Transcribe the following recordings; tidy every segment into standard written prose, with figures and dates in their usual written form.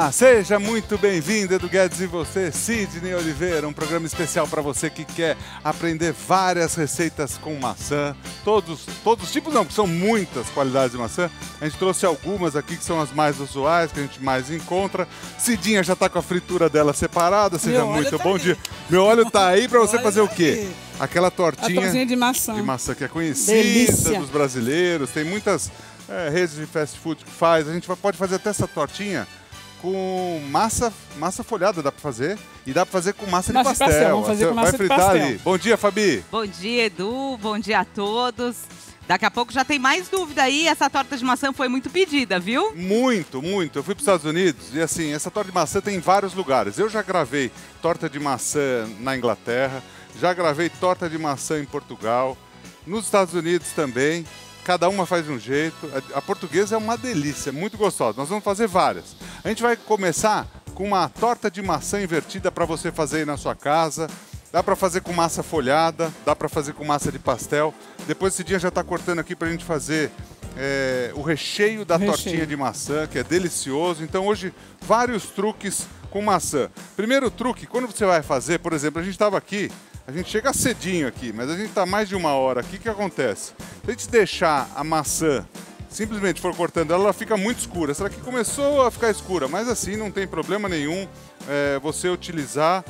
Olá, seja muito bem-vindo, Edu Guedes e você, Sidney Oliveira, um programa especial para você que quer aprender várias receitas com maçã, todos os tipos não, porque são muitas qualidades de maçã. A gente trouxe algumas aqui que são as mais usuais, que a gente mais encontra. Cidinha já está com a fritura dela separada, seja muito bom dia. Meu óleo tá aí para você fazer o quê? Aquela tortinha de maçã. De maçã que é conhecida Delícia. dos brasileiros, tem muitas redes de fast food que faz. A gente pode fazer até essa tortinha com massa folhada, dá pra fazer. E dá pra fazer com massa de pastel. Vamos fazer com massa vai fritar de pastel. ali. Bom dia, Fabi. Bom dia, Edu. Bom dia a todos. Daqui a pouco já tem mais dúvida aí. Essa torta de maçã foi muito pedida, viu? Muito, muito. Eu fui para os Estados Unidos e assim, essa torta de maçã tem em vários lugares. Eu já gravei torta de maçã na Inglaterra, já gravei torta de maçã em Portugal, nos Estados Unidos também. Cada uma faz de um jeito. A portuguesa é uma delícia, muito gostosa. Nós vamos fazer várias. A gente vai começar com uma torta de maçã invertida para você fazer aí na sua casa. Dá para fazer com massa folhada, dá para fazer com massa de pastel. Depois esse dia já está cortando aqui para a gente fazer o recheio da tortinha de maçã, que é delicioso. Então hoje, vários truques com maçã. Primeiro truque, quando você vai fazer, por exemplo, a gente estava aqui, a gente chega cedinho aqui, mas a gente está mais de 1 hora aqui, o que acontece? Se a gente deixar a maçã, simplesmente for cortando ela, ela fica muito escura. Essa daqui começou a ficar escura, mas assim não tem problema nenhum você utilizar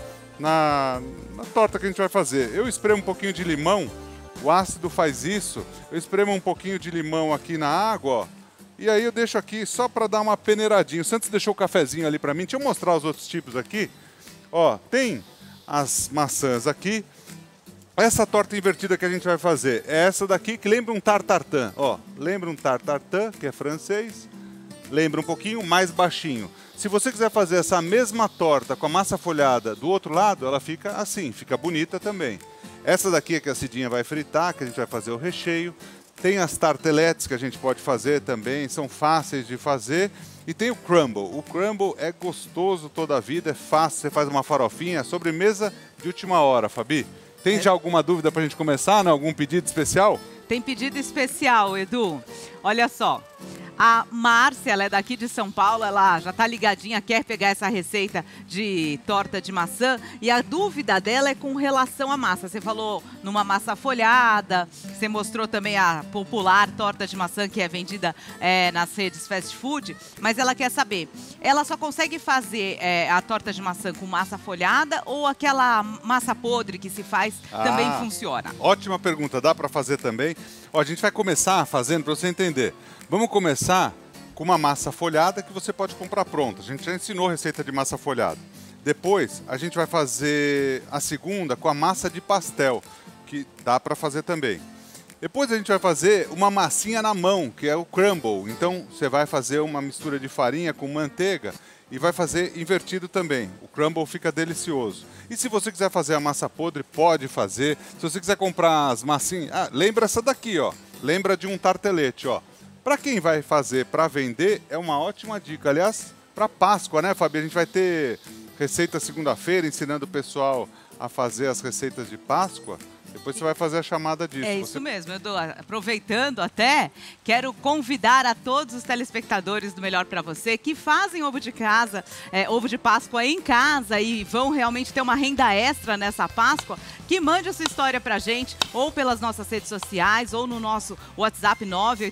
na torta que a gente vai fazer. Eu espremo um pouquinho de limão, o ácido faz isso. Eu espremo um pouquinho de limão aqui na água, ó, e aí eu deixo aqui só para dar uma peneiradinha. O Santos deixou o cafezinho ali para mim. Deixa eu mostrar os outros tipos aqui. Ó, tem as maçãs aqui. Essa torta invertida que a gente vai fazer é essa daqui, que lembra um tartartan. Ó, lembra um tartartan, que é francês. Lembra um pouquinho mais baixinho. Se você quiser fazer essa mesma torta com a massa folhada do outro lado, ela fica assim, fica bonita também. Essa daqui é que a Cidinha vai fritar, que a gente vai fazer o recheio. Tem as tartelettes que a gente pode fazer também, são fáceis de fazer. E tem o crumble. O crumble é gostoso toda a vida, é fácil, você faz uma farofinha, sobremesa de última hora, Fabi. Tem já alguma dúvida pra gente começar, né? Algum pedido especial? Tem pedido especial, Edu. Olha só. A Márcia, ela é daqui de São Paulo, ela já tá ligadinha, quer pegar essa receita de torta de maçã. E a dúvida dela é com relação à massa. Você falou numa massa folhada, você mostrou também a popular torta de maçã que é vendida nas redes fast food. Mas ela quer saber, ela só consegue fazer a torta de maçã com massa folhada ou aquela massa podre que se faz também funciona? Ótima pergunta, dá para fazer também. Ó, a gente vai começar fazendo para você entender. Vamos começar com uma massa folhada que você pode comprar pronta. A gente já ensinou a receita de massa folhada. Depois, a gente vai fazer a segunda com a massa de pastel, que dá para fazer também. Depois a gente vai fazer uma massinha na mão, que é o crumble. Então, você vai fazer uma mistura de farinha com manteiga e vai fazer invertido também. O crumble fica delicioso. E se você quiser fazer a massa podre, pode fazer. Se você quiser comprar as massinhas... Ah, lembra essa daqui, ó. Lembra de um tartelete, ó. Para quem vai fazer para vender, é uma ótima dica. Aliás, para Páscoa, né, Fabi? A gente vai ter receita segunda-feira, ensinando o pessoal a fazer as receitas de Páscoa. Depois você vai fazer a chamada disso. É isso mesmo, Edu. Aproveitando até, quero convidar a todos os telespectadores do Melhor Pra Você que fazem ovo de casa, ovo de Páscoa em casa e vão realmente ter uma renda extra nessa Páscoa, que mande a sua história pra gente, ou pelas nossas redes sociais, ou no nosso WhatsApp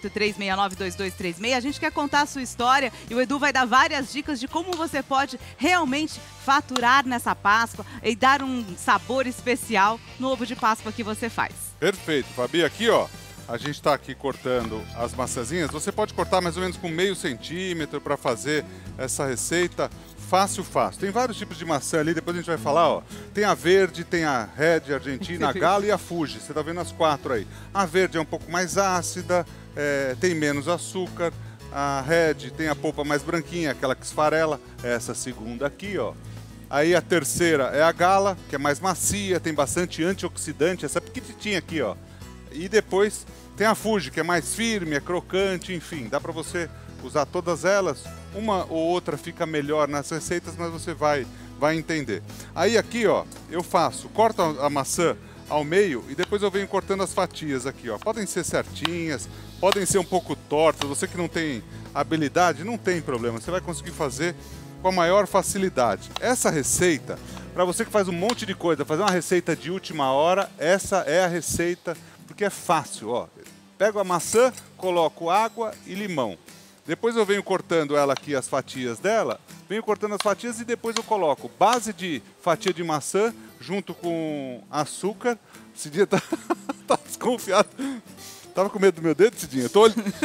983692236. A gente quer contar a sua história e o Edu vai dar várias dicas de como você pode realmente faturar nessa Páscoa e dar um sabor especial no ovo de Páscoa que você faz. Perfeito, Fabi. Aqui, ó, a gente está aqui cortando as maçãzinhas. Você pode cortar mais ou menos com meio centímetro para fazer essa receita fácil, fácil. Tem vários tipos de maçã ali, depois a gente vai falar, ó. Tem a verde, tem a Red, a Argentina, a Gala e a Fuji. Você tá vendo as 4 aí. A verde é um pouco mais ácida, tem menos açúcar. A Red tem a polpa mais branquinha, aquela que esfarela. Essa segunda aqui, ó. Aí a terceira é a Gala, que é mais macia, tem bastante antioxidante, essa pequititinha aqui, ó. E depois tem a Fuji, que é mais firme, é crocante, enfim, dá para você usar todas elas. Uma ou outra fica melhor nas receitas, mas você vai entender. Aí aqui, ó, eu corto a maçã ao meio e depois eu venho cortando as fatias aqui, ó. Podem ser certinhas, podem ser um pouco tortas, você que não tem habilidade, não tem problema, você vai conseguir fazer com a maior facilidade. Essa receita, para você que faz um monte de coisa, fazer uma receita de última hora, essa é a receita, porque é fácil, ó. Pego a maçã, coloco água e limão. Depois eu venho cortando ela aqui, as fatias dela, venho cortando as fatias e depois eu coloco base de fatia de maçã junto com açúcar. Cidinha tá desconfiado. Tava com medo do meu dedo, Cidinha? Tô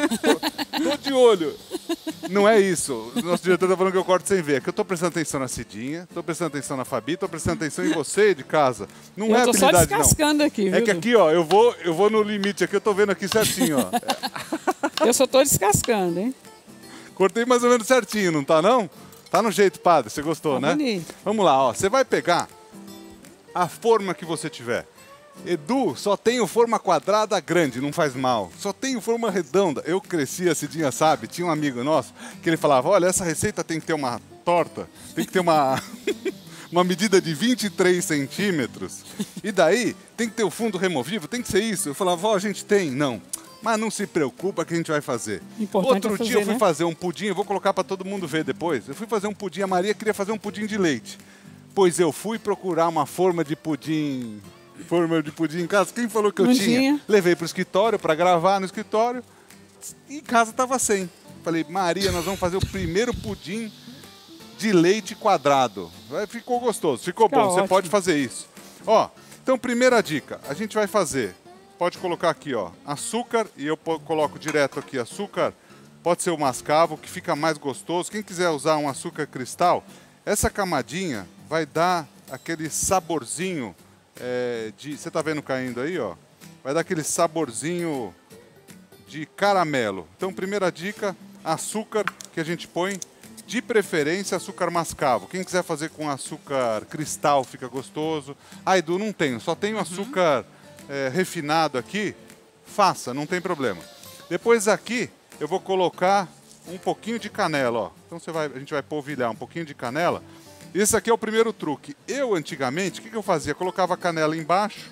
de olho. Não é isso. O nosso diretor tá falando que eu corto sem ver. É que eu tô prestando atenção na Cidinha, tô prestando atenção na Fabi, tô prestando atenção em você de casa. Não é habilidade, não. Eu tô só descascando aqui, viu? É que aqui, ó, eu vou no limite aqui, eu tô vendo aqui certinho, ó. Eu só tô descascando, hein? Cortei mais ou menos certinho, não tá não? Tá no jeito, padre. Você gostou, tá né? Bonito. Vamos lá, ó. Você vai pegar a forma que você tiver. Edu, só tenho forma quadrada grande, não faz mal. Só tenho forma redonda. Eu cresci, a Cidinha sabe, tinha um amigo nosso que ele falava, olha, essa receita tem que ter uma torta, tem que ter uma medida de 23 centímetros. E daí, tem que ter o fundo removível, tem que ser isso. Eu falava, ó, a gente tem. Não, mas não se preocupa que a gente vai fazer. Importante Outro dia eu fui fazer um pudim, eu vou colocar para todo mundo ver depois. Eu fui fazer um pudim, a Maria queria fazer um pudim de leite. Pois eu fui procurar uma forma de pudim em casa. Quem falou que eu tinha? Levei para o escritório para gravar no escritório. E em casa estava sem. Falei, Maria, nós vamos fazer o primeiro pudim de leite quadrado. Ficou gostoso, ficou bom. Ótimo. Você pode fazer isso. Ó, então primeira dica, a gente vai fazer. Pode colocar aqui, ó, açúcar e eu coloco direto aqui açúcar. Pode ser o mascavo, que fica mais gostoso. Quem quiser usar um açúcar cristal, essa camadinha vai dar aquele saborzinho. Você tá vendo caindo aí, ó? Vai dar aquele saborzinho de caramelo. Então, primeira dica, açúcar que a gente põe, de preferência açúcar mascavo. Quem quiser fazer com açúcar cristal fica gostoso. Ah, Edu, não tenho, só tenho açúcar refinado aqui. Faça, não tem problema. Depois aqui eu vou colocar um pouquinho de canela, ó. Então a gente vai polvilhar um pouquinho de canela. Esse aqui é o primeiro truque. Eu, antigamente, o que eu fazia? Colocava a canela embaixo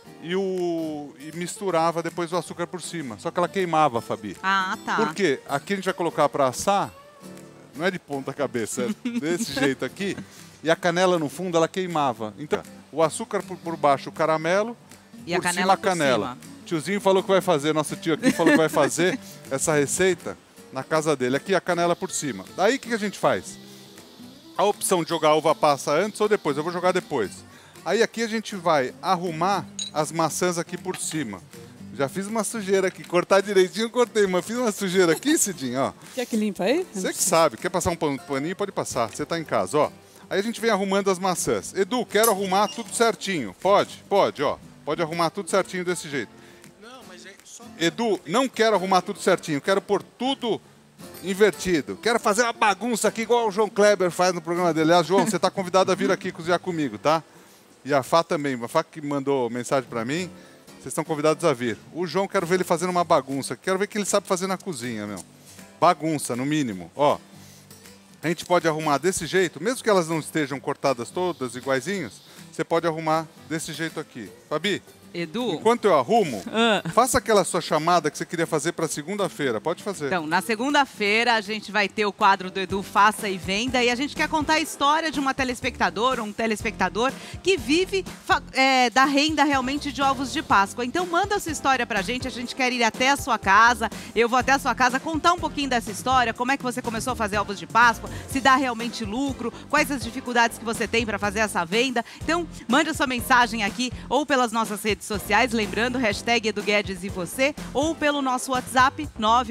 e misturava depois o açúcar por cima. Só que ela queimava, Fabi. Ah, tá. Por quê? Aqui a gente vai colocar para assar, não é de ponta cabeça, é desse jeito aqui. E a canela no fundo, ela queimava. Então, o açúcar por baixo, o caramelo, e por cima a canela. Tiozinho falou que vai fazer, nosso tio aqui falou que vai fazer essa receita na casa dele. Aqui a canela por cima. Daí o que a gente faz? A opção de jogar a uva passa antes ou depois, eu vou jogar depois. Aí aqui a gente vai arrumar as maçãs aqui por cima. Já fiz uma sujeira aqui, cortar direitinho, cortei, mas fiz uma sujeira aqui, Cidinho, ó. Quer que limpa aí? Você que sabe, quer passar um paninho, pode passar, você tá em casa, ó. Aí a gente vem arrumando as maçãs. Edu, quero arrumar tudo certinho. Pode, ó. Pode arrumar tudo certinho desse jeito. Não, mas é só... Edu, não quero arrumar tudo certinho, quero pôr tudo invertido. Quero fazer uma bagunça aqui igual o João Kleber faz no programa dele. Aliás, João, você está convidado a vir aqui cozinhar comigo, tá? E a Fá também. A Fá que mandou mensagem para mim, vocês estão convidados a vir. O João, quero ver ele fazendo uma bagunça. Quero ver o que ele sabe fazer na cozinha, meu. Bagunça, no mínimo. Ó, a gente pode arrumar desse jeito, mesmo que elas não estejam cortadas todas iguaizinhos, você pode arrumar desse jeito aqui. Fabi? Edu? Enquanto eu arrumo, faça aquela sua chamada que você queria fazer para segunda-feira. Pode fazer. Então, na segunda-feira a gente vai ter o quadro do Edu Faça e Venda e a gente quer contar a história de uma telespectadora ou um telespectador que vive da renda realmente de ovos de Páscoa. Então, manda a sua história pra gente quer ir até a sua casa, eu vou até a sua casa contar um pouquinho dessa história, como é que você começou a fazer ovos de Páscoa, se dá realmente lucro, quais as dificuldades que você tem para fazer essa venda. Então, mande a sua mensagem aqui ou pelas nossas redes sociais, lembrando, hashtag Edu Guedes e você, ou pelo nosso WhatsApp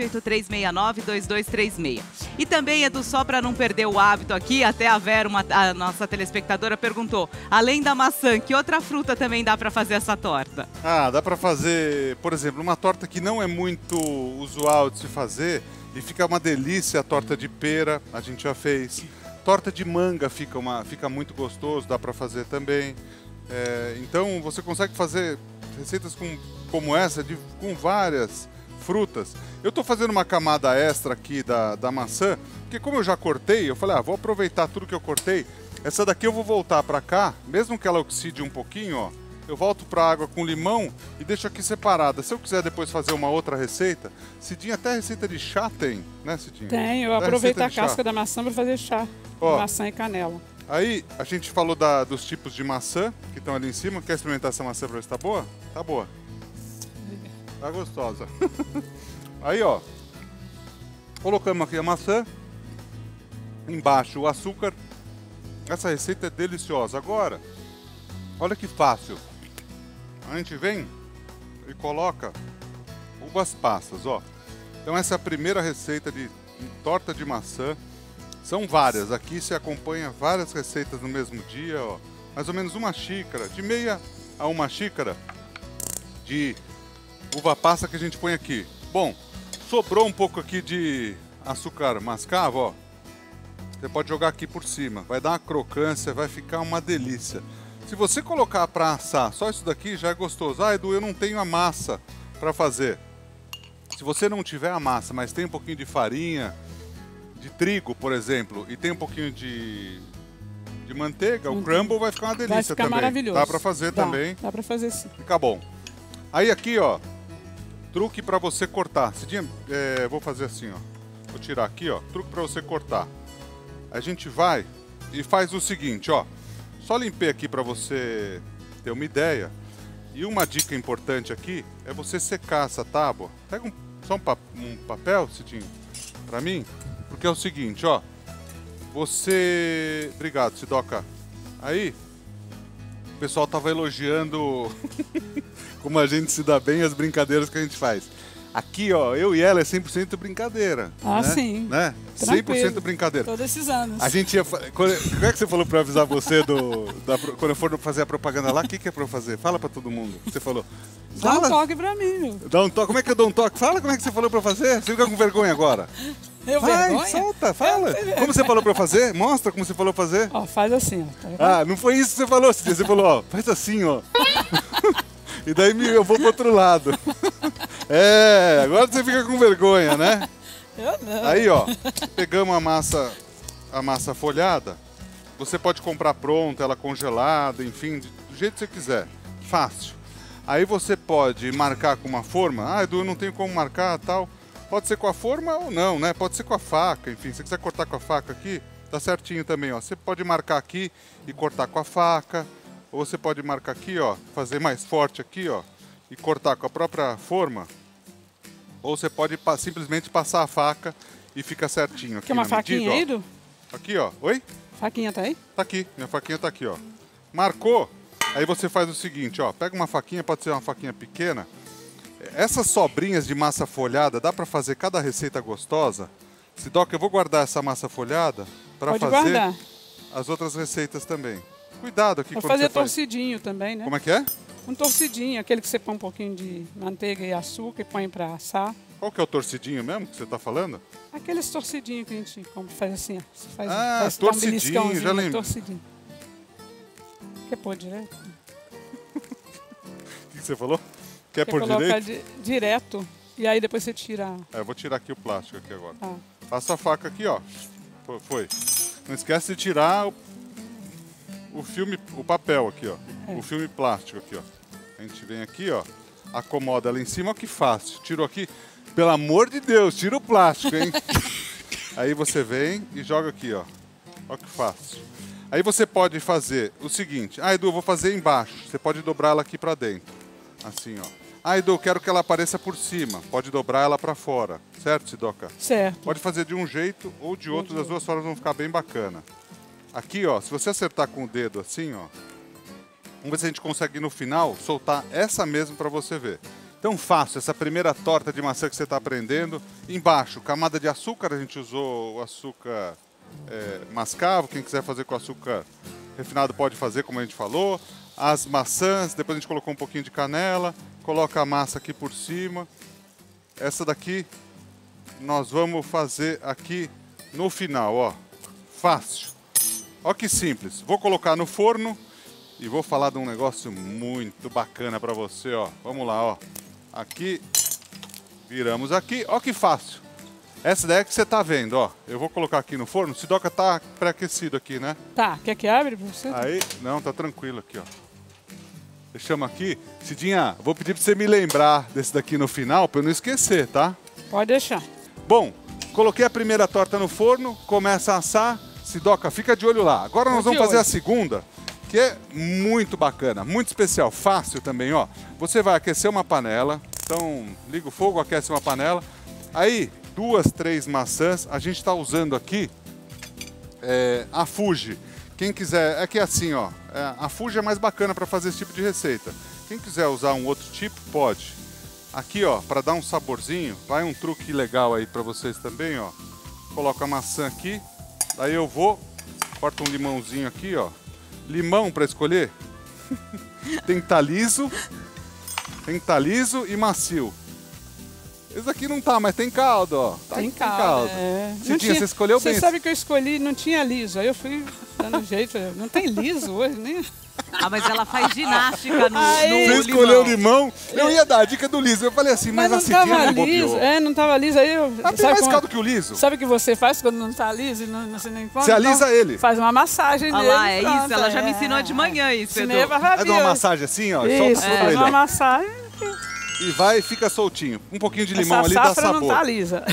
983692236. E também, Edu, só para não perder o hábito aqui, até a Vera, a nossa telespectadora, perguntou, além da maçã, que outra fruta também dá para fazer essa torta? Ah, dá para fazer, por exemplo, uma torta que não é muito usual de se fazer e fica uma delícia, a torta de pera, a gente já fez. Torta de manga fica muito gostoso, dá para fazer também. Então você consegue fazer receitas como essa com várias frutas. Eu estou fazendo uma camada extra aqui da maçã, porque como eu já cortei, eu falei, vou aproveitar tudo que eu cortei. Essa daqui eu vou voltar para cá, mesmo que ela oxide um pouquinho, ó, eu volto para a água com limão e deixo aqui separada. Se eu quiser depois fazer uma outra receita, Cidinha, até receita de chá tem, né, Cidinha? Tem, eu Até aproveito a receita de casca chá. da maçã para fazer chá. Ó. Maçã e canela. Aí, a gente falou dos tipos de maçã que estão ali em cima. Quer experimentar essa maçã para ver se tá boa? Tá boa. Tá gostosa. Aí, ó. Colocamos aqui a maçã. Embaixo o açúcar. Essa receita é deliciosa. Agora, olha que fácil. A gente vem e coloca uvas passas, ó. Então essa é a primeira receita de torta de maçã. São várias. Aqui se acompanha várias receitas no mesmo dia, ó. Mais ou menos uma xícara, de meia a uma xícara de uva passa que a gente põe aqui. Bom, sobrou um pouco aqui de açúcar mascavo, ó. Você pode jogar aqui por cima. Vai dar uma crocância, vai ficar uma delícia. Se você colocar para assar só isso daqui, já é gostoso. Ah, Edu, eu não tenho a massa para fazer. Se você não tiver a massa, mas tem um pouquinho de farinha, de trigo, por exemplo, e tem um pouquinho de manteiga, o crumble vai ficar uma delícia Vai ficar também. maravilhoso. Dá para fazer também. Dá para fazer sim. Fica bom. Aí aqui, ó, truque para você cortar. Cidinha, vou fazer assim, ó. Vou tirar aqui, ó, truque para você cortar. A gente vai e faz o seguinte, ó. Só limpei aqui para você ter uma ideia. E uma dica importante aqui é você secar essa tábua. Pega só um papel, Cidinho, para mim. Porque é o seguinte, ó. Você... Obrigado, Sidoca. Aí, o pessoal tava elogiando como a gente se dá bem e as brincadeiras que a gente faz. Aqui, ó, eu e ela é 100% brincadeira. Ah, né? sim. Né? 100% brincadeira. Todos esses anos. A gente ia... Como é que você falou pra avisar você quando eu for fazer a propaganda lá? O que é pra eu fazer? Fala pra todo mundo. Você falou... Dá um Fala. toque pra mim, meu. Dá um toque. Como é que eu dou um toque? Fala como é que você falou pra eu fazer. Você fica com vergonha agora. Eu Vai, vergonha? solta, fala. Como você falou pra eu fazer? Mostra como você falou pra fazer. Ó, faz assim, ó. Tá vendo? Ah, não foi isso que você falou, Cidinha. Você falou, ó, faz assim, ó. E daí eu vou pro outro lado. É, agora você fica com vergonha, né? Eu não. Aí, ó, pegamos a massa folhada. Você pode comprar pronta, ela congelada, enfim, do jeito que você quiser. Fácil. Aí você pode marcar com uma forma. Ah, Edu, eu não tenho como marcar, tal. Pode ser com a forma ou não, né? Pode ser com a faca, enfim. Se você quiser cortar com a faca aqui, tá certinho também, ó. Você pode marcar aqui e cortar com a faca. Ou você pode marcar aqui, ó, fazer mais forte aqui, ó, e cortar com a própria forma. Ou você pode simplesmente passar a faca e fica certinho aqui. Quer uma na faquinha medida, aí, ó. Edu? Aqui, ó. Oi? Faquinha tá aí? Tá aqui. Minha faquinha tá aqui, ó. Marcou? Aí você faz o seguinte, ó. Pega uma faquinha, pode ser uma faquinha pequena. Essas sobrinhas de massa folhada, dá pra fazer cada receita gostosa? Sidoca, eu vou guardar essa massa folhada pra Pode fazer guardar. as outras receitas também. Cuidado aqui Vou quando fazer você faz. torcidinho também, né? Como é que é? Um torcidinho, aquele que você põe um pouquinho de manteiga e açúcar e põe pra assar. Qual que é o torcidinho mesmo que você tá falando? Aqueles torcidinhos que a gente compra, faz assim, ó. Você faz, Ah, faz torcidinho, um beliscãozinho, já lembro. torcidinho. Quer pôr direto? O que você falou? Quer Quer por colocar direito? direto e aí depois você tira. Eu vou tirar aqui o plástico aqui agora. Ah, Passa a faca aqui, ó. Foi. Não esquece de tirar o filme, o papel aqui, ó. É. O filme plástico aqui, ó. A gente vem aqui, ó. Acomoda ela em cima, ó, que fácil. Tirou aqui. Pelo amor de Deus, tira o plástico, hein? Aí você vem e joga aqui, ó. Ó que fácil. Aí você pode fazer o seguinte. Ah, Edu, eu vou fazer embaixo. Você pode dobrar ela aqui pra dentro. Assim, ó. Ah, Edu, eu quero que ela apareça por cima. Pode dobrar ela pra fora. Certo, Sidoca? certo. Pode fazer de um jeito ou de outro, das duas formas vão ficar bem bacana. Aqui, ó, se você acertar com o dedo assim, ó, vamos ver se a gente consegue no final soltar essa mesmo para você ver. Então fácil, essa primeira torta de maçã que você está aprendendo. Embaixo, camada de açúcar, a gente usou o açúcar mascavo, quem quiser fazer com açúcar refinado pode fazer, como a gente falou. As maçãs, depois a gente colocou um pouquinho de canela, coloca a massa aqui por cima. Essa daqui nós vamos fazer aqui no final, ó. Fácil. Ó que simples. Vou colocar no forno e vou falar de um negócio muito bacana para você, ó. Vamos lá, ó. Aqui, viramos aqui. Ó que fácil. Essa daí é que você tá vendo, ó. Eu vou colocar aqui no forno. O Sidoca tá pré-aquecido aqui, né? Tá, quer que abre pra você? Aí, não, tá tranquilo aqui, ó. Deixamos aqui. Cidinha, vou pedir para você me lembrar desse daqui no final, para eu não esquecer, tá? Pode deixar. Bom, coloquei a primeira torta no forno, começa a assar. Sidoca, fica de olho lá. Agora nós vamos fazer a segunda, que é muito bacana, muito especial, fácil também, ó. Você vai aquecer uma panela, então liga o fogo, aquece uma panela. Aí, 2, 3 maçãs, a gente está usando aqui a Fuji. Quem quiser, é que assim, ó, a Fuji é mais bacana para fazer esse tipo de receita. Quem quiser usar um outro tipo, pode. Aqui, ó, para dar um saborzinho, vai um truque legal aí para vocês também, ó. Coloca a maçã aqui, daí eu vou, corto um limãozinho aqui, ó. Limão para escolher. Tem que estar liso, e macio. Esse aqui não tá, mas tem caldo, ó. Tem caldo. Cidinha, você escolheu bem. Você sabe que eu escolhi, não tinha liso. Aí eu fui dando jeito. Não tem liso hoje, nem. Ah, mas ela faz ginástica no Você escolheu o limão, eu ia dar a dica do liso. Eu falei assim, mas a Cidinha não bobeou. Não tava liso. Aí eu. Tem mais caldo que o liso. Sabe o que você faz quando não tá liso e você não encontra? Você alisa ele. Faz uma massagem nele. Olha lá, é isso. Ela já me ensinou de manhã isso, Edu. Faz uma massagem assim, ó. Isso, faz uma massagem. E vai e fica soltinho. Um pouquinho de limão ali dá sabor. sabor. Não tá lisa.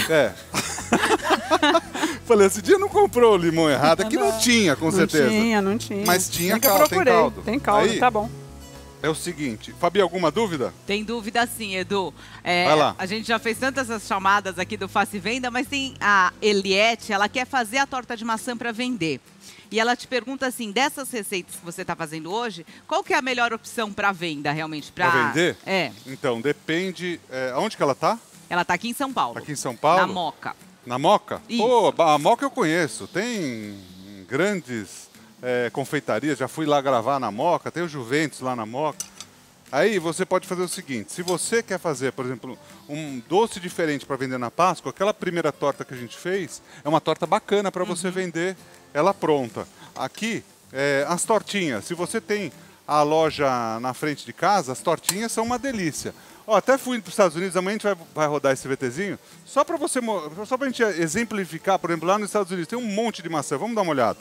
Falei, esse dia não comprou o limão errado. Aqui não tinha, com certeza. Não tinha. Mas tinha caldo, tem caldo. Tem caldo, aí, tá bom. É o seguinte, Fabi, alguma dúvida? Tem dúvida sim, Edu. Vai lá. A gente já fez tantas essas chamadas aqui do Faça e Venda, mas tem a Eliette, ela quer fazer a torta de maçã para vender. E ela te pergunta assim, dessas receitas que você está fazendo hoje, qual que é a melhor opção para venda realmente? Para vender? É. Então, depende... Onde que ela tá? Ela tá aqui em São Paulo. Aqui em São Paulo? Na Moca. Na Moca? Isso. Pô, a Moca eu conheço. Tem grandes confeitarias, já fui lá gravar na Moca, tem o Juventus lá na Moca. Aí você pode fazer o seguinte, se você quer fazer, por exemplo, um doce diferente para vender na Páscoa, aquela primeira torta que a gente fez é uma torta bacana para você vender ela pronta. Aqui, as tortinhas, se você tem a loja na frente de casa, as tortinhas são uma delícia. Ó, até fui para os Estados Unidos, amanhã a gente vai rodar esse VTzinho, só para a gente exemplificar, por exemplo, lá nos Estados Unidos tem um monte de maçã, vamos dar uma olhada.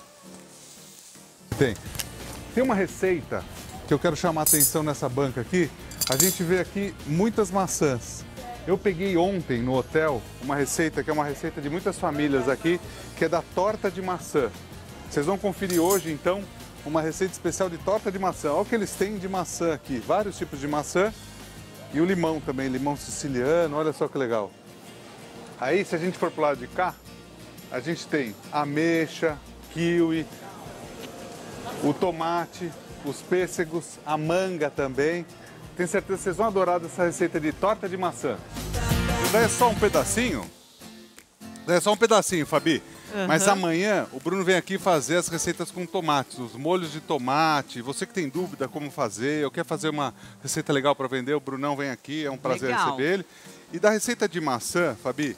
Tem uma receita que eu quero chamar a atenção nessa banca aqui. A gente vê aqui muitas maçãs. Eu peguei ontem no hotel uma receita que é uma receita de muitas famílias aqui, que é da torta de maçã. Vocês vão conferir hoje, então, uma receita especial de torta de maçã. Olha o que eles têm de maçã aqui, vários tipos de maçã. E o limão também, limão siciliano, olha só que legal. Aí, se a gente for pro lado de cá, a gente tem ameixa, kiwi, o tomate, os pêssegos, a manga também. Tenho certeza que vocês vão adorar essa receita de torta de maçã. Daí é só um pedacinho? Daí é só um pedacinho, Fabi. Mas amanhã o Bruno vem aqui fazer as receitas com tomates, os molhos de tomate. Você que tem dúvida como fazer, ou quer fazer uma receita legal para vender, o Brunão vem aqui, é um prazer receber ele. E da receita de maçã, Fabi,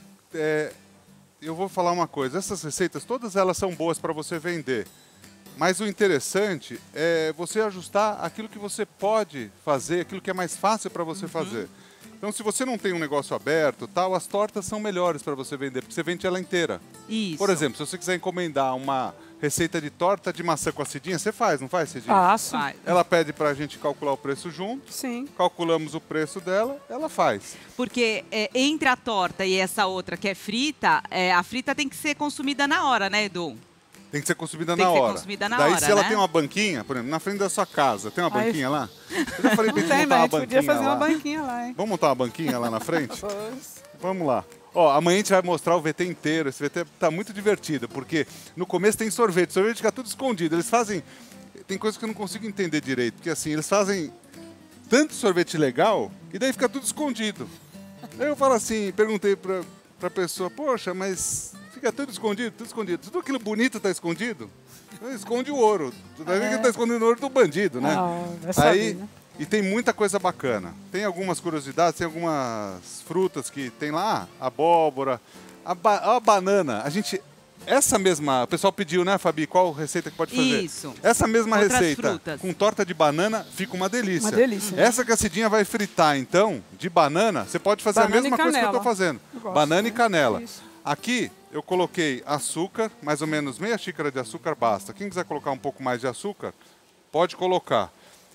eu vou falar uma coisa. Essas receitas, todas elas são boas para você vender. Mas o interessante é você ajustar aquilo que você pode fazer, aquilo que é mais fácil para você fazer. Então, se você não tem um negócio aberto, tal, as tortas são melhores para você vender, porque você vende ela inteira. Isso. Por exemplo, se você quiser encomendar uma receita de torta de maçã com a Cidinha, você faz, não faz, Cidinha? Faço. Ela pede para a gente calcular o preço junto. Sim. Calculamos o preço dela, ela faz. Porque entre a torta e essa outra que é frita, a frita tem que ser consumida na hora, né, Edu? Tem que ser consumida na hora. Daí, se ela tem uma banquinha, por exemplo, na frente da sua casa, tem uma banquinha lá? Eu já falei pra gente montar uma banquinha podia fazer lá. uma banquinha lá, hein? Vamos montar uma banquinha lá na frente? Vamos lá. Ó, amanhã a gente vai mostrar o VT inteiro. Esse VT tá muito divertido, porque no começo tem sorvete. O sorvete fica tudo escondido. Eles fazem... Tem coisas que eu não consigo entender direito, porque assim, eles fazem tanto sorvete legal, e daí fica tudo escondido. Aí eu falo assim, perguntei pra pessoa, poxa, mas... Fica tudo escondido, tudo escondido. Tudo aquilo bonito está escondido. Esconde o ouro. Daí que está escondendo o ouro do bandido, né? Aí, e tem muita coisa bacana. Tem algumas curiosidades, tem algumas frutas que tem lá, abóbora, a banana. Essa mesma, o pessoal pediu, né, Fabi, qual receita que pode fazer? Isso. Essa mesma Outras receita frutas. com torta de banana fica uma delícia. Uma delícia. Essa que a Cidinha vai fritar, então, de banana, você pode fazer Banana a mesma e coisa que eu estou canela. fazendo. Gosto, Banana e né? canela. Isso. Aqui eu coloquei açúcar, mais ou menos meia xícara de açúcar basta. Quem quiser colocar um pouco mais de açúcar, pode colocar.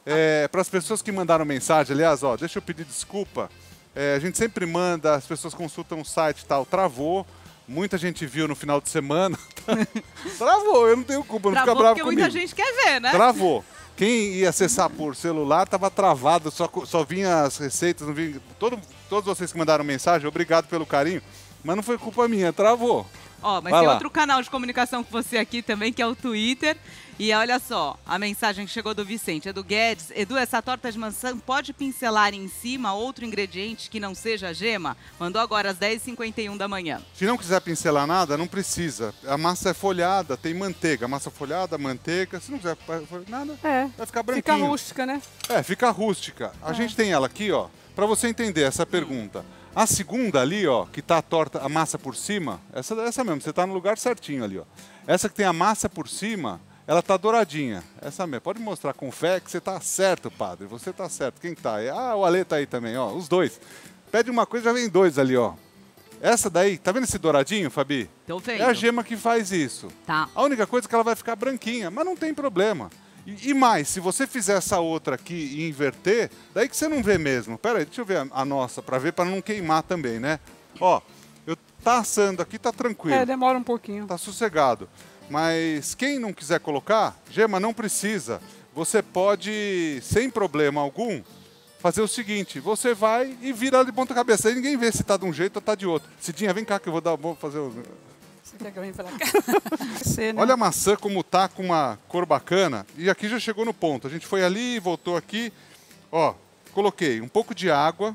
Para as pessoas que mandaram mensagem, aliás, ó, deixa eu pedir desculpa. A gente sempre manda, as pessoas consultam o site e tal, travou. Muita gente viu no final de semana. Travou, eu não tenho culpa, não fica bravo comigo. Porque muita gente quer ver, né? Travou. Quem ia acessar por celular estava travado, só vinha as receitas, não vinha. Todos vocês que mandaram mensagem, obrigado pelo carinho, mas não foi culpa minha, travou. Ó, mas tem outro canal de comunicação com você aqui também, que é o Twitter. E olha só, a mensagem que chegou do Vicente, é do Guedes. Edu, essa torta de maçã pode pincelar em cima outro ingrediente que não seja a gema? Mandou agora às 10h51 da manhã. Se não quiser pincelar nada, não precisa. A massa é folhada, tem manteiga. Massa folhada, manteiga. Se não quiser nada, vai ficar branquinho. Fica rústica, né? Fica rústica. A gente tem ela aqui, ó, para você entender essa pergunta. A segunda ali, ó, que tá a torta, a massa por cima, essa mesmo, você tá no lugar certinho ali, ó. Essa que tem a massa por cima, ela tá douradinha. Essa mesmo. Pode mostrar com fé que você tá certo, padre. Você tá certo. Quem tá? O Ale tá aí também, ó. Os dois. Pede uma coisa, já vem dois ali, ó. Essa daí, tá vendo esse douradinho, Fabi? Tô vendo. É a gema que faz isso. Tá. A única coisa é que ela vai ficar branquinha, mas não tem problema. E mais, se você fizer essa outra aqui e inverter, daí que você não vê mesmo. Pera aí, deixa eu ver a nossa para ver, para não queimar também, né? Ó, tá assando aqui, tá tranquilo. Demora um pouquinho. Tá sossegado. Mas quem não quiser colocar, gema, não precisa. Você pode, sem problema algum, fazer o seguinte. Você vai e vira de ponta cabeça. Aí ninguém vê se tá de um jeito ou tá de outro. Cidinha, vem cá que eu vou fazer o... Você quer que eu venha pra cá? Né? Olha a maçã como tá com uma cor bacana. E aqui já chegou no ponto. A gente foi ali, voltou aqui. Ó, coloquei um pouco de água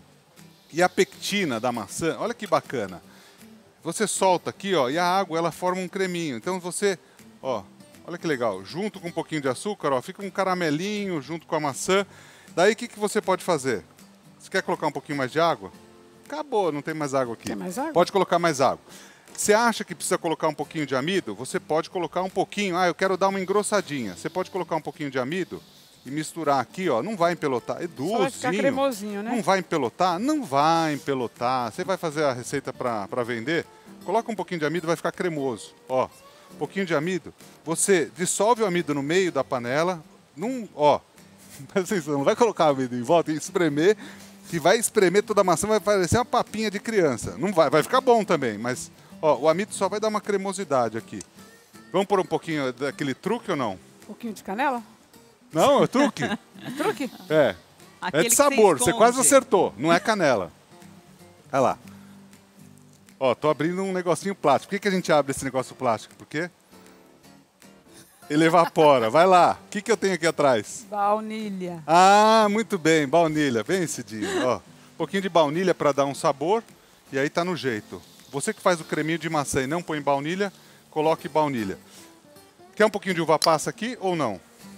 e a pectina da maçã. Olha que bacana. Você solta aqui, ó, e a água ela forma um creminho. Então você, ó, olha que legal. Junto com um pouquinho de açúcar, ó, fica um caramelinho junto com a maçã. Daí o que você pode fazer? Você quer colocar um pouquinho mais de água? Acabou, não tem mais água aqui. Tem mais água? Pode colocar mais água. Você acha que precisa colocar um pouquinho de amido? Você pode colocar um pouquinho. Eu quero dar uma engrossadinha. Você pode colocar um pouquinho de amido e misturar aqui, ó. Não vai empelotar. Eduzinho. Vai ficar cremosinho, né? Não vai empelotar? Não vai empelotar. Você vai fazer a receita para vender? Coloca um pouquinho de amido, vai ficar cremoso. Ó, um pouquinho de amido. Você dissolve o amido no meio da panela. Não vai colocar amido em volta e espremer. Que vai espremer toda a maçã, vai parecer uma papinha de criança. Não vai ficar bom também, mas... Ó, o amido só vai dar uma cremosidade aqui. Vamos pôr um pouquinho daquele truque ou não? Um pouquinho de canela? Não, é truque. Truque? É. Aquele é de sabor, você você quase acertou. Não é canela. Olha lá. Ó, tô abrindo um negocinho plástico. Por que a gente abre esse negócio plástico? Por quê? Ele evapora. Vai lá. O que eu tenho aqui atrás? Baunilha. Ah, muito bem. Baunilha. Vem, Cidinho. Ó, um pouquinho de baunilha para dar um sabor. E aí tá no jeito. Você que faz o creminho de maçã e não põe baunilha, coloque baunilha. Quer um pouquinho de uva passa aqui ou não?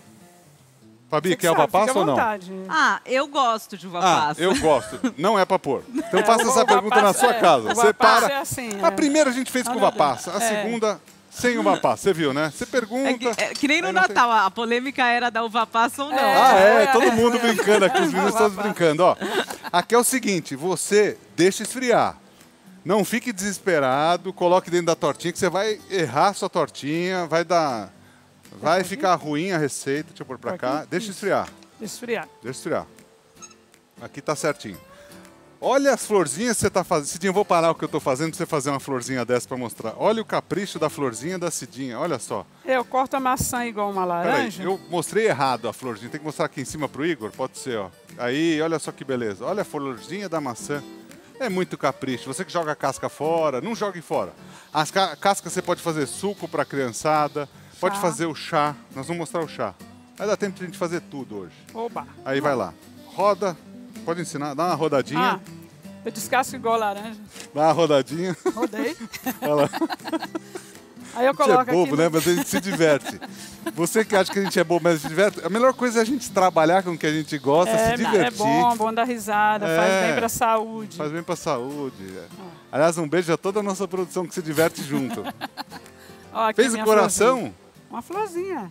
Fabi, quer uva passa ou não? Eu gosto de uva passa. Eu gosto. Não é para pôr. Então faça essa pergunta na sua casa. Separa. É assim, a primeira a gente fez com uva passa, a segunda sem uva passa. Você viu, né? Você pergunta. Que nem no Natal, a polêmica era da uva passa ou não. Todo mundo brincando aqui, os meninos todos brincando. Ó, aqui é o seguinte, você deixa esfriar. Não fique desesperado, coloque dentro da tortinha que você vai errar sua tortinha, vai ficar ruim a receita. Deixa eu pôr pra cá. Deixa esfriar. Deixa esfriar. Aqui tá certinho. Olha as florzinhas que você tá fazendo. Cidinha, eu vou parar o que eu tô fazendo pra você fazer uma florzinha dessa pra mostrar. Olha o capricho da florzinha da Cidinha, olha só. Eu corto a maçã igual uma laranja. Peraí, eu mostrei errado a florzinha. Tem que mostrar aqui em cima pro Igor? Pode ser, ó. Aí, olha só que beleza. Olha a florzinha da maçã. É muito capricho. Você que joga a casca fora, não jogue fora. As cascas você pode fazer suco para a criançada, pode fazer o chá. Nós vamos mostrar o chá. Vai dar tempo de a gente fazer tudo hoje. Oba! Aí vai lá. Roda. Pode ensinar. Dá uma rodadinha. Eu descasco igual laranja. Dá uma rodadinha. Rodei. Olha lá. Aí eu coloco aqui. A gente é bobo, né? Mas a gente se diverte. Você que acha que a gente é bobo, mas se diverte. A melhor coisa é a gente trabalhar com o que a gente gosta, se divertir. É bom dar risada, faz bem pra saúde. Faz bem pra saúde. Aliás, um beijo a toda a nossa produção que se diverte junto. Fez o coração? Florzinha. Uma florzinha.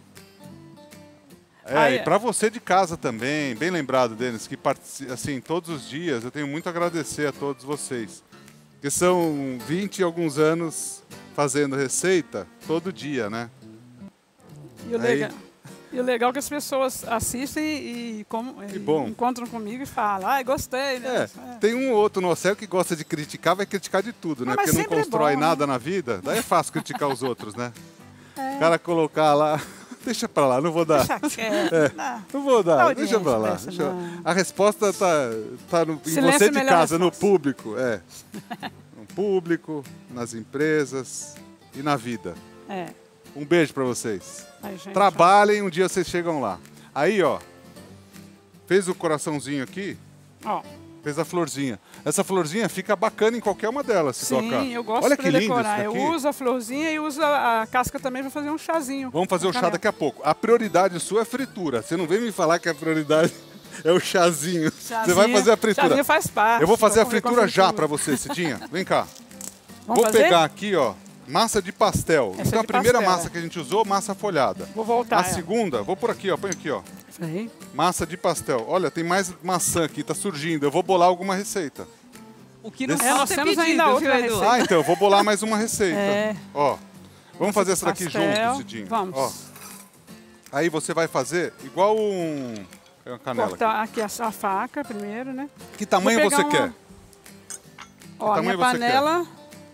E pra você de casa também, bem lembrado, Denis, que assim, todos os dias eu tenho muito a agradecer a todos vocês. Que são 20 e alguns anos fazendo receita todo dia, né? E o legal é que as pessoas assistem e encontram comigo e falam, gostei, né? Tem um ou outro no céu que gosta de criticar, vai criticar de tudo, né? Mas Porque não constrói bom, nada né? na vida. Daí é fácil criticar os outros, né? O cara colocar lá... Deixa pra lá, não vou dar. Deixa quieto. Não vou dar, Não, deixa pra lá. audiência dessa, não. A resposta tá em Silêncio você é de melhor casa, no resposta. público. No público, nas empresas e na vida. Um beijo pra vocês. Ai, gente, Trabalhem, um dia vocês chegam lá. Aí, ó, fez o coraçãozinho aqui, ó. fez a florzinha. Essa florzinha fica bacana em qualquer uma delas, se tocar. Sim, eu gosto Olha pra que lindo decorar. isso daqui. Eu uso a florzinha e uso a casca também para fazer um chazinho. Vamos fazer o chá Canela. daqui a pouco. A prioridade sua é fritura. Você não vem me falar que a prioridade é o chazinho. Você vai fazer a fritura. Chazinho faz parte. Eu vou fazer a Vou comer com fritura já pra você, Cidinha. Vem cá. Vamos Vou fazer? pegar aqui, ó, massa de pastel. Essa Então é a de primeira pastel, massa que a gente usou, massa folhada. Vou voltar. A segunda, vou por aqui, ó, põe aqui, ó. Aí. Massa de pastel. Olha, tem mais maçã aqui, tá surgindo. Eu vou bolar alguma receita. O que não Desse- pode nós ser temos pedido, ainda outra viu, Edu? receita. Ah, então, eu vou bolar mais uma receita. É. Ó, vamos fazer essa daqui Pastel. junto, Cidinho. Vamos. Ó. Aí você vai fazer igual uma canela. Cortar aqui a faca primeiro, né? Que tamanho Vou você pegar quer? Ó, a tamanho minha você panela,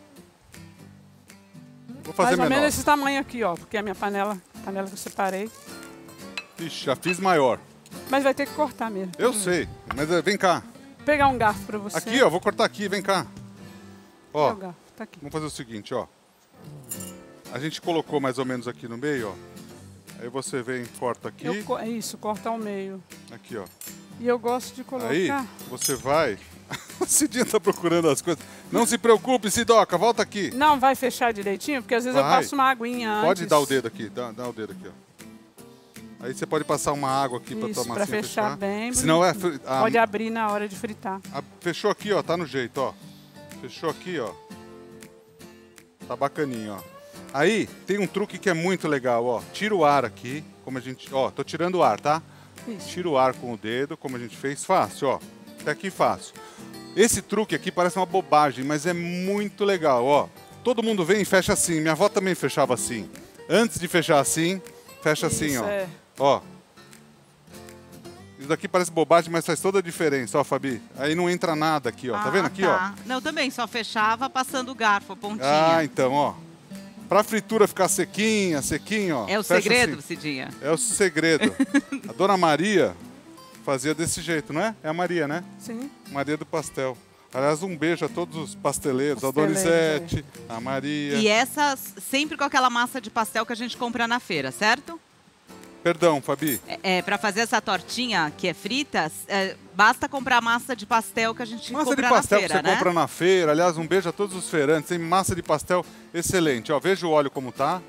Vou fazer mais ou menor. menos esse tamanho aqui, ó. Porque é a minha panela que eu separei. Ixi, já fiz maior. Mas vai ter que cortar mesmo. Eu sei, mas vem cá. Vou pegar um garfo pra você. Aqui, ó, vou cortar aqui, vem cá. Ó, Pega o garfo, tá aqui. vamos fazer o seguinte, ó. A gente colocou mais ou menos aqui no meio, ó. Aí você vem e corta aqui. Isso, corta ao meio. Aqui, ó. E eu gosto de colocar... Aí você vai... O Cidinha tá procurando as coisas. Não se preocupe, Sidoca, volta aqui. Não vai fechar direitinho, porque às vezes eu Vai. passo uma aguinha antes. Pode dar o dedo aqui, dá o dedo aqui, ó. Aí você pode passar uma água aqui pra Isso, tua pra massinha fechar bem Senão é... Pode abrir na hora de fritar. Fechou aqui, ó, tá no jeito, ó. Fechou aqui, ó. Tá bacaninho, ó. Aí, tem um truque que é muito legal, ó. Tira o ar aqui, como a gente... Ó, tô tirando o ar, tá? Isso. Tira o ar com o dedo, como a gente fez. Fácil, ó. Até aqui fácil. Esse truque aqui parece uma bobagem, mas é muito legal, ó. Todo mundo vem e fecha assim. Minha avó também fechava assim. Antes de fechar assim, fecha assim, Isso, ó. é. Ó. Isso daqui parece bobagem, mas faz toda a diferença, ó, Fabi. Aí não entra nada aqui, ó. Tá vendo aqui, ó? Não, eu também só fechava passando o garfo, a pontinha. Ah, então, ó. Pra fritura ficar sequinha, sequinho, ó. É o fecha segredo, assim. Cidinha? É o segredo. A dona Maria fazia desse jeito, não é? É a Maria, né? Sim. Maria do pastel. Aliás, um beijo a todos os pasteleiros, a Pasteleiros, Donizete, a Maria. E essa sempre com aquela massa de pastel que a gente compra na feira, certo? Perdão, Fabi. Para fazer essa tortinha que é frita, basta comprar a massa de pastel que a gente Massa compra de pastel na feira, que você né? compra na feira. Aliás, um beijo a todos os feirantes. Tem massa de pastel excelente. Ó, veja o óleo como tá.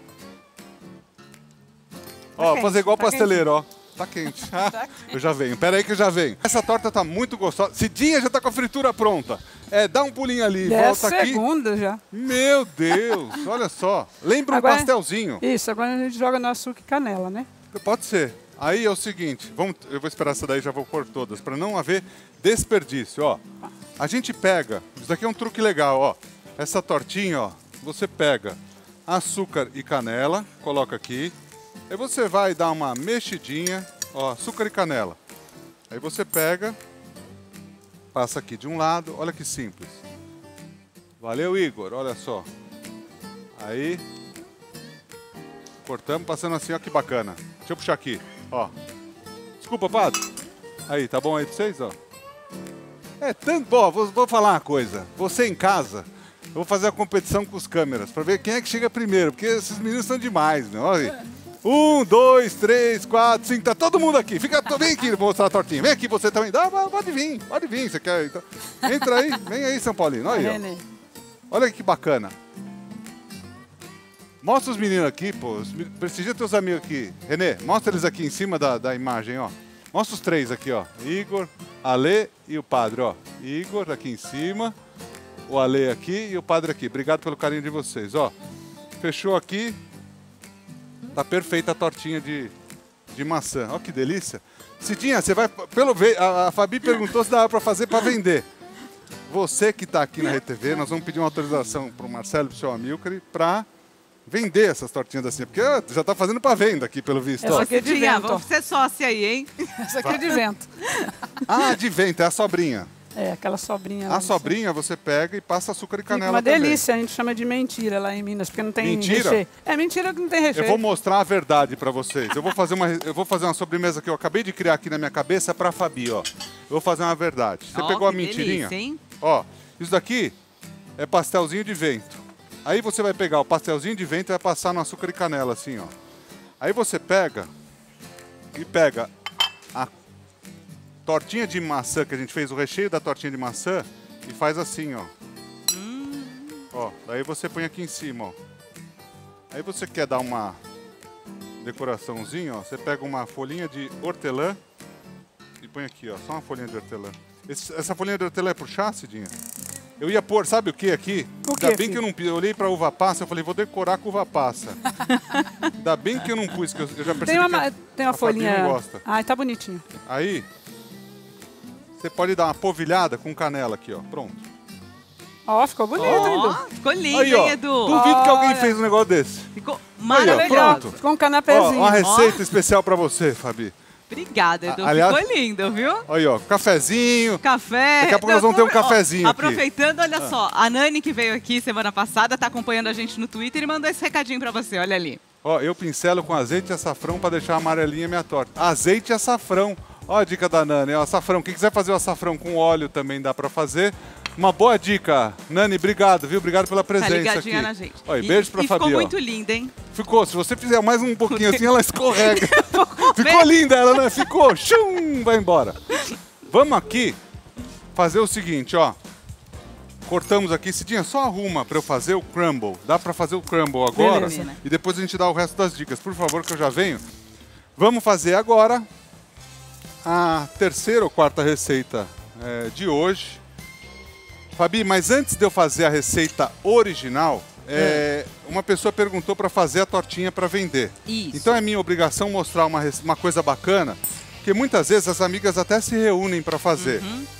Ó, quente, fazer igual tá pasteleiro, ó. Tá quente. Eu já venho. Pera aí que eu já venho. Essa torta tá muito gostosa. Cidinha já tá com a fritura pronta. Dá um pulinho ali, 10 volta aqui. segundos já. Meu Deus, olha só. Lembra Agora- um pastelzinho? Isso, agora a gente joga no açúcar e canela, né? Pode ser. Aí é o seguinte, eu vou esperar essa daí, já vou pôr todas, para não haver desperdício, ó. A gente pega, isso daqui é um truque legal, ó. Essa tortinha, ó, você pega açúcar e canela, coloca aqui. Aí você vai dar uma mexidinha, ó, açúcar e canela. Aí você pega, passa aqui de um lado, olha que simples. Valeu, Igor, olha só. Aí, cortamos, passando assim, ó, que bacana. Deixa eu puxar aqui, ó. Desculpa, padre. Aí, tá bom aí pra vocês, ó? É tanto... Ó, vou falar uma coisa. Você em casa, eu vou fazer a competição com os câmeras, pra ver quem é que chega primeiro, porque esses meninos são demais, meu. Olha aí. 1, 2, 3, 4, 5, tá todo mundo aqui. Vem aqui, vou mostrar a tortinha. Vem aqui você também. Pode vir, você quer. Então, entra aí, vem aí, São Paulino. Olha aí, Renê. ó. Olha que bacana. Mostra os meninos aqui, pô. Prestigia teus amigos aqui. Renê, mostra eles aqui em cima da imagem, ó. Mostra os três aqui, ó. Igor, Ale e o padre, ó. Igor aqui em cima, o Ale aqui e o padre aqui. Obrigado pelo carinho de vocês, ó. Fechou aqui. Tá perfeita a tortinha de maçã. Ó que delícia. Cidinha, você vai... A Fabi perguntou se dava para fazer para vender. Você que está aqui na RTV, nós vamos pedir uma autorização para o Marcelo e para o seu Amilcar para vender essas tortinhas da Cidinha, porque já tá fazendo para venda aqui, pelo visto. Essa aqui é de vento. Vamos ser sócia aí, hein? Essa aqui é de vento. Ah, de vento, é a sobrinha. É, aquela sobrinha. A sobrinha você pega e passa açúcar e canela uma também. delícia, a gente chama de mentira lá em Minas, porque não tem mentira? recheio. É mentira que não tem recheio. Eu vou mostrar a verdade para vocês. Eu vou fazer uma sobremesa que eu acabei de criar aqui na minha cabeça para a Fabi, ó. Eu vou fazer uma verdade. Você pegou a mentirinha? Delícia, hein? Ó, isso daqui é pastelzinho de vento. Aí você vai pegar o pastelzinho de vento e vai passar no açúcar e canela, assim, ó. Aí você pega a tortinha de maçã que a gente fez, o recheio da tortinha de maçã, e faz assim, ó. Ó, daí você põe aqui em cima, ó. Aí você quer dar uma decoraçãozinha, ó. Você pega uma folhinha de hortelã e põe aqui, ó. Só uma folhinha de hortelã. Essa folhinha de hortelã é por chá, Cidinha? Eu ia pôr, sabe o que aqui? Ainda bem que eu não pus. Eu olhei pra uva passa, eu falei, vou decorar com uva passa. Ainda bem que eu não pus, que eu já percebi tem uma folhinha. Não gosta. Ai, tá bonitinho. Aí, você pode dar uma polvilhada com canela aqui, ó. Pronto. Ó, ficou bonito, Edu. Ficou lindo, Aí, ó, hein, Edu? duvido que alguém fez um negócio desse. Ficou Aí, ó, maravilhoso. pronto. Ficou um canapézinho. Ó, uma receita especial pra você, Fabi. Obrigada, Edu. Aliás, ficou lindo, viu? Aí, ó, cafezinho. Café. Daqui a pouco nós vamos ter um cafezinho aqui. Aproveitando, olha só. A Nani, que veio aqui semana passada, tá acompanhando a gente no Twitter e mandou esse recadinho pra você. Olha ali. Ó, eu pincelo com azeite e açafrão pra deixar amarelinha minha torta. Azeite e açafrão. Ó a dica da Nani, ó, açafrão. Quem quiser fazer o açafrão com óleo também dá pra fazer. Uma boa dica. Nani, obrigado, viu? Obrigado pela presença tá ligadinha aqui. Na gente. Ó, e beijo pra Fabi, ficou ó. muito linda, hein? Ficou. Se você fizer mais um pouquinho assim, ela escorrega. Ficou linda ela, né? Ficou. Shum, vai embora. Vamos aqui fazer o seguinte, ó. Cortamos aqui. Cidinha, só arruma pra eu fazer o crumble. Dá pra fazer o crumble agora? Beleza. E depois a gente dá o resto das dicas. Por favor, que eu já venho. Vamos fazer agora a terceira ou quarta receita de hoje. Fabi, mas antes de eu fazer a receita original, uma pessoa perguntou para fazer a tortinha para vender. Isso. Então é minha obrigação mostrar uma coisa bacana, porque muitas vezes as amigas até se reúnem para fazer.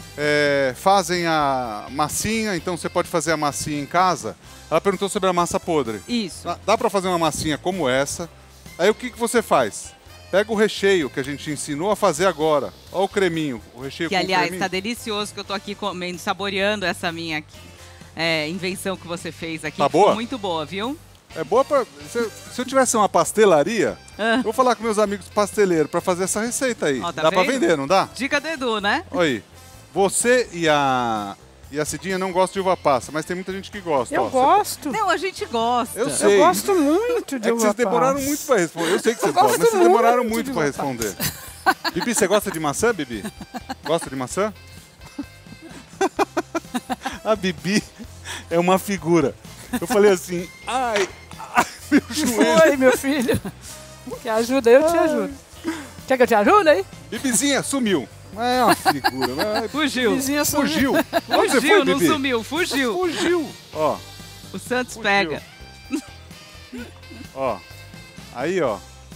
Fazem a massinha, então você pode fazer a massinha em casa. Ela perguntou sobre a massa podre. Isso. Dá para fazer uma massinha como essa. Aí o que você faz? Pega o recheio que a gente ensinou a fazer agora. Olha o creminho, o recheio que, com aliás, creminho. tá delicioso, que eu tô aqui comendo, saboreando essa minha invenção que você fez aqui. Tá boa? Muito boa, viu? É boa pra... Se eu tivesse uma pastelaria, eu vou falar com meus amigos pasteleiros para fazer essa receita aí. Ó, tá dá para vendo? vender, não dá? Dica do Edu, né? Olha aí. Você e a Cidinha não gostam de uva passa, mas tem muita gente que gosta. Eu gosto. Não, a gente gosta. Eu sei. Eu gosto muito de É que uva vocês demoraram passa. muito para responder. Eu sei que vocês Eu gostam, mas vocês demoraram gosto muito de para uva responder. Bibi, você gosta de maçã, Bibi? Gosta de maçã? A Bibi é uma figura. Eu falei assim, ai, meu joelho. Oi, meu filho. Que ajuda, eu te ajudo. Quer que eu te ajude aí? Bibizinha sumiu. É uma figura. Né? Fugiu. Vizinha Fugiu. Onde você Fugiu, foi, não Bibi? sumiu, fugiu. Fugiu. Ó, O Santos fugiu. pega. Ó. Aí, ó.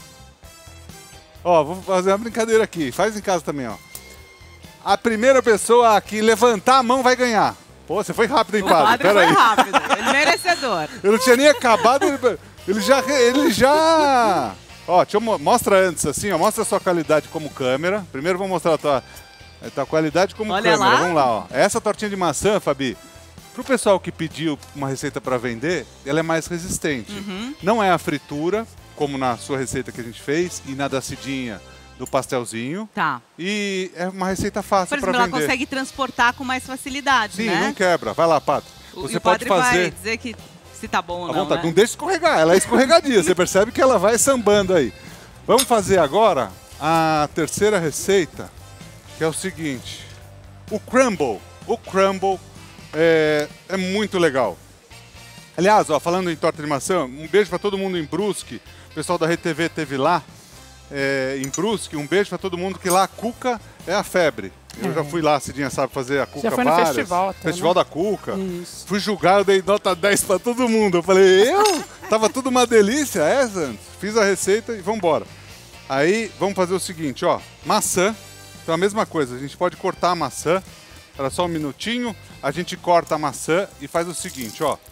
Ó, vou fazer uma brincadeira aqui. Faz em casa também, ó. A primeira pessoa que levantar a mão vai ganhar. Pô, você foi rápido, hein, O padre? padre Pera foi aí. rápido, ele é merecedor. Eu não tinha nem acabado. Ele já... Ó, deixa eu mostra antes, assim, ó. Mostra a sua qualidade como câmera. Primeiro vou mostrar a tua qualidade como Olha câmera. lá. Vamos lá, ó. Essa tortinha de maçã, Fabi, pro pessoal que pediu uma receita para vender, ela é mais resistente. Não é a fritura, como na sua receita que a gente fez, e na da Cidinha do pastelzinho. Tá. E é uma receita fácil Por para exemplo, ela vender. consegue transportar com mais facilidade, Sim, né? não quebra. Vai lá, Pato. E Você o pode padre vai fazer... dizer que se tá bom ou À não, vontade, né? não deixa escorregar, ela é escorregadia, você percebe que ela vai sambando aí. Vamos fazer agora a terceira receita, que é o seguinte, o crumble. O crumble é muito legal. Aliás, ó, falando em torta de maçã, um beijo para todo mundo em Brusque, o pessoal da RTV teve lá em Brusque, um beijo para todo mundo que lá a cuca é a febre. Eu já fui lá, a Cidinha sabe fazer a cuca Já foi no várias. festival até, Festival né? da cuca. Isso. Fui julgar, eu dei nota 10 pra todo mundo. Eu falei, Tava tudo uma delícia, Santos? Fiz a receita e vambora. Aí, vamos fazer o seguinte, ó. Maçã. Então, a mesma coisa. A gente pode cortar a maçã. Era só um minutinho. A gente corta a maçã e faz o seguinte, ó.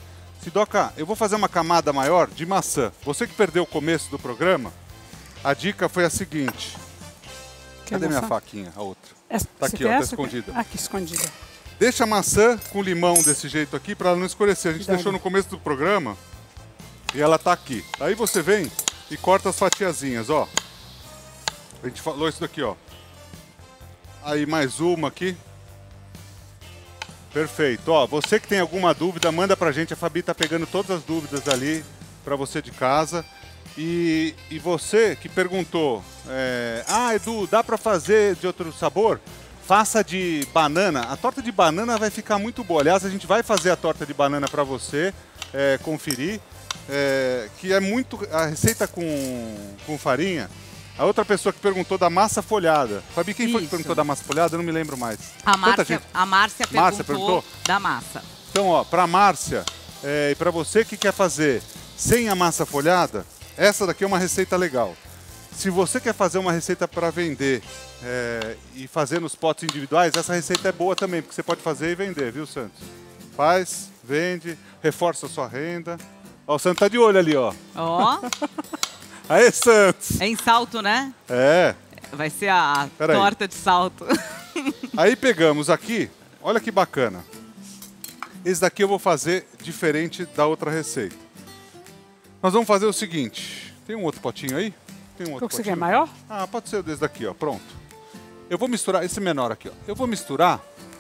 Sidoca, eu vou fazer uma camada maior de maçã. Você que perdeu o começo do programa, a dica foi a seguinte. Cadê minha faquinha, a outra? Tá aqui, ó, tá escondida. Aqui, escondida. Deixa a maçã com limão desse jeito aqui para ela não escurecer. A gente deixou no começo do programa e ela tá aqui. Aí você vem e corta as fatiazinhas, ó. A gente falou isso daqui, ó. Aí mais uma aqui. Perfeito. Ó, você que tem alguma dúvida, manda pra gente. A Fabi tá pegando todas as dúvidas ali pra você de casa. E você que perguntou, Edu, dá pra fazer de outro sabor? Faça de banana. A torta de banana vai ficar muito boa. Aliás, a gente vai fazer a torta de banana pra você conferir. Que é muito... A receita com farinha. A outra pessoa que perguntou da massa folhada. Fabi, quem foi que perguntou da massa folhada? Eu não me lembro mais. A Márcia perguntou da massa. Então, ó, pra Márcia e pra você que quer fazer sem a massa folhada, essa daqui é uma receita legal. Se você quer fazer uma receita para vender e fazer nos potes individuais, essa receita é boa também, porque você pode fazer e vender, viu, Santos? Faz, vende, reforça a sua renda. Ó, o Santos tá de olho ali, ó. Ó. Aê, Santos! É em salto, né? É. Vai ser a torta de salto. Aí pegamos aqui, olha que bacana. Esse daqui eu vou fazer diferente da outra receita. Nós vamos fazer o seguinte. Tem um outro potinho aí? Tem um outro potinho. Você quer maior? Ah, pode ser desse daqui, ó. Pronto. Eu vou misturar, esse menor aqui, ó. Eu vou misturar.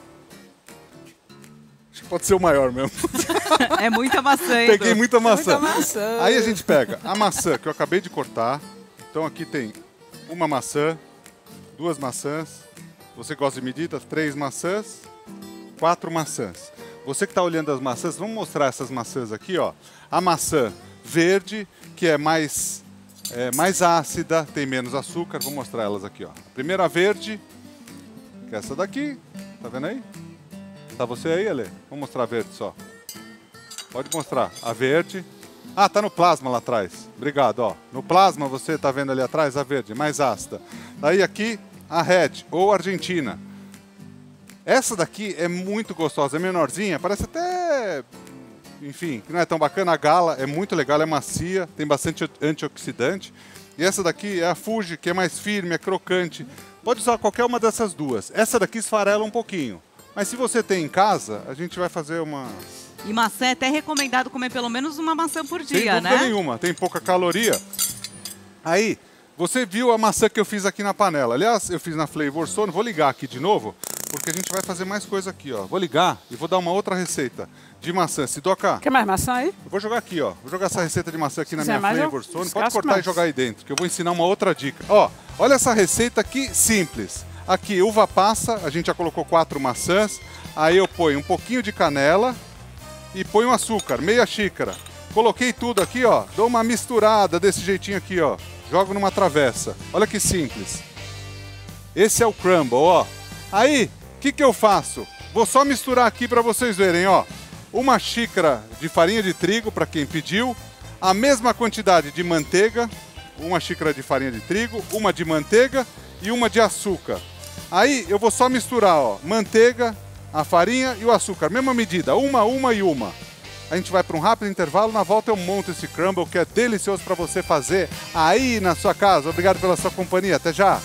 Acho que pode ser o maior mesmo. É muita maçã, hein? Peguei muita maçã. Muita maçã. Aí a gente pega a maçã que eu acabei de cortar. Então aqui tem uma maçã, 2 maçãs. Você gosta de medida? 3 maçãs, 4 maçãs. Você que está olhando as maçãs, vamos mostrar essas maçãs aqui, ó. A maçã verde, que é mais ácida, tem menos açúcar. Vou mostrar elas aqui, ó. A primeira verde, que é essa daqui. Tá vendo aí? Tá você aí, Ale? Vamos mostrar a verde só. Pode mostrar. A verde. Ah, tá no plasma lá atrás. Obrigado, ó. No plasma você tá vendo ali atrás a verde, mais ácida. Daí aqui a red, ou argentina. Essa daqui é muito gostosa, é menorzinha, parece até... Enfim, que não é tão bacana. A gala é muito legal, é macia, tem bastante antioxidante. E essa daqui é a Fuji, que é mais firme, é crocante. Pode usar qualquer uma dessas duas. Essa daqui esfarela um pouquinho. Mas se você tem em casa, a gente vai fazer uma... E maçã é até recomendado comer pelo menos uma maçã por dia, né? Sem dúvida nenhuma, tem pouca caloria. Aí, você viu a maçã que eu fiz aqui na panela. Aliás, eu fiz na Flavor Sono, vou ligar aqui de novo, porque a gente vai fazer mais coisa aqui, ó. Vou ligar e vou dar uma outra receita de maçã. Sidoca. Quer mais maçã aí? Eu vou jogar aqui, ó. Vou jogar essa receita de maçã aqui na minha Flavor Sono. Pode cortar e jogar aí dentro, que eu vou ensinar uma outra dica. Ó, olha essa receita aqui simples. Aqui, uva passa, a gente já colocou 4 maçãs. Aí eu ponho um pouquinho de canela e ponho açúcar, meia xícara. Coloquei tudo aqui, ó. Dou uma misturada desse jeitinho aqui, ó. Jogo numa travessa. Olha que simples. Esse é o crumble, ó. Aí, o que eu faço? Vou só misturar aqui para vocês verem, ó. 1 xícara de farinha de trigo, para quem pediu. A mesma quantidade de manteiga. 1 xícara de farinha de trigo, 1 de manteiga e 1 de açúcar. Aí, eu vou só misturar, ó. Manteiga, a farinha e o açúcar. Mesma medida, uma e uma. A gente vai para um rápido intervalo. Na volta eu monto esse crumble que é delicioso para você fazer aí na sua casa. Obrigado pela sua companhia. Até já.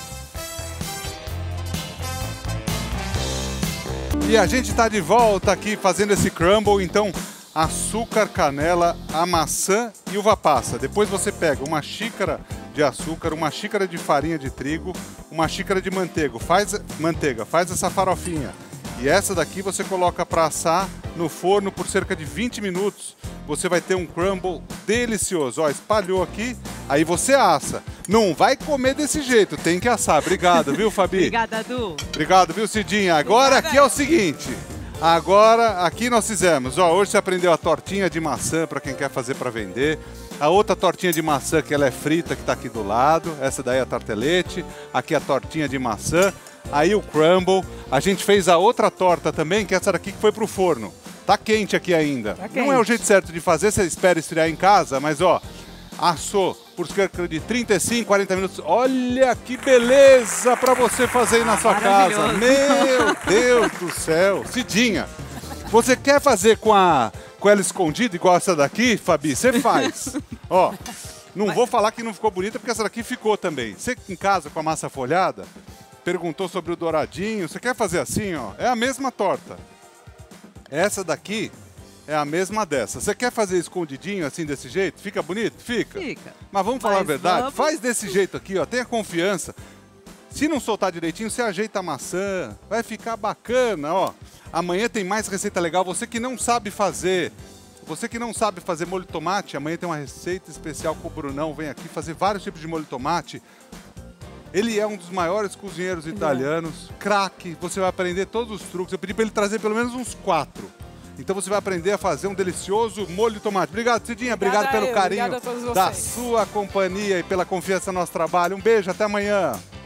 E a gente está de volta aqui fazendo esse crumble. Então, açúcar, canela, a maçã e uva passa. Depois você pega 1 xícara de açúcar, 1 xícara de farinha de trigo, 1 xícara de manteiga. Faz essa farofinha. E essa daqui você coloca para assar no forno por cerca de 20 minutos. Você vai ter um crumble delicioso. Ó, espalhou aqui, aí você assa. Não vai comer desse jeito, tem que assar. Obrigado, viu, Fabi? Obrigada, Edu. Obrigado, viu, Cidinha? Agora aqui é o seguinte. Agora, aqui nós fizemos. Ó, hoje você aprendeu a tortinha de maçã para quem quer fazer para vender. A outra tortinha de maçã que ela é frita, que está aqui do lado. Essa daí é a tartelete. Aqui a tortinha de maçã. Aí o crumble. A gente fez a outra torta também, que é essa daqui que foi pro forno. Tá quente aqui ainda. Tá quente. Não é o jeito certo de fazer, você espera esfriar em casa, mas ó, assou por cerca de 35, 40 minutos. Olha que beleza para você fazer aí na sua casa. Meu Deus do céu. Cidinha, você quer fazer com a com ela escondida, igual essa daqui, Fabi, você faz. Ó, não vou falar que não ficou bonita, porque essa daqui ficou também. Você em casa com a massa folhada, perguntou sobre o douradinho, você quer fazer assim, ó? É a mesma torta. Essa daqui é a mesma dessa. Você quer fazer escondidinho assim desse jeito? Fica bonito? Fica. Fica. Mas vamos falar a verdade? Faz desse jeito aqui, ó. Tenha confiança. Se não soltar direitinho, você ajeita a maçã. Vai ficar bacana, ó. Amanhã tem mais receita legal. Você que não sabe fazer molho de tomate, amanhã tem uma receita especial com o Brunão. Vem aqui fazer vários tipos de molho de tomate. Ele é um dos maiores cozinheiros italianos, craque. Você vai aprender todos os truques. Eu pedi para ele trazer pelo menos uns 4. Então você vai aprender a fazer um delicioso molho de tomate. Obrigado, Cidinha. Obrigado pelo carinho da sua companhia e pela confiança no nosso trabalho. Um beijo, até amanhã.